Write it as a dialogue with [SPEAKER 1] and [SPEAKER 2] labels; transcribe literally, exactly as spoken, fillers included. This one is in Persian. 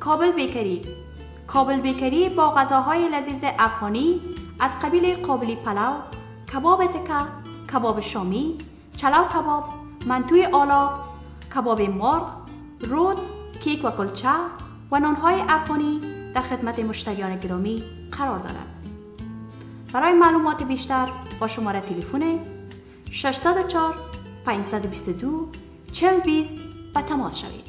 [SPEAKER 1] کابل بیکری. کابل بیکری با غذاهای لذیذ افغانی از قبیل قابلی پلو، کباب تکه، کباب شامی، چلو کباب، منتوی آلا، کباب مرغ، رود، کیک و کلچه و نانهای افغانی در خدمت مشتریان گرامی قرار دارد. برای معلومات بیشتر با شماره تلفن شش صفر چهار پنج دو دو چهل بیست به تماس شوید.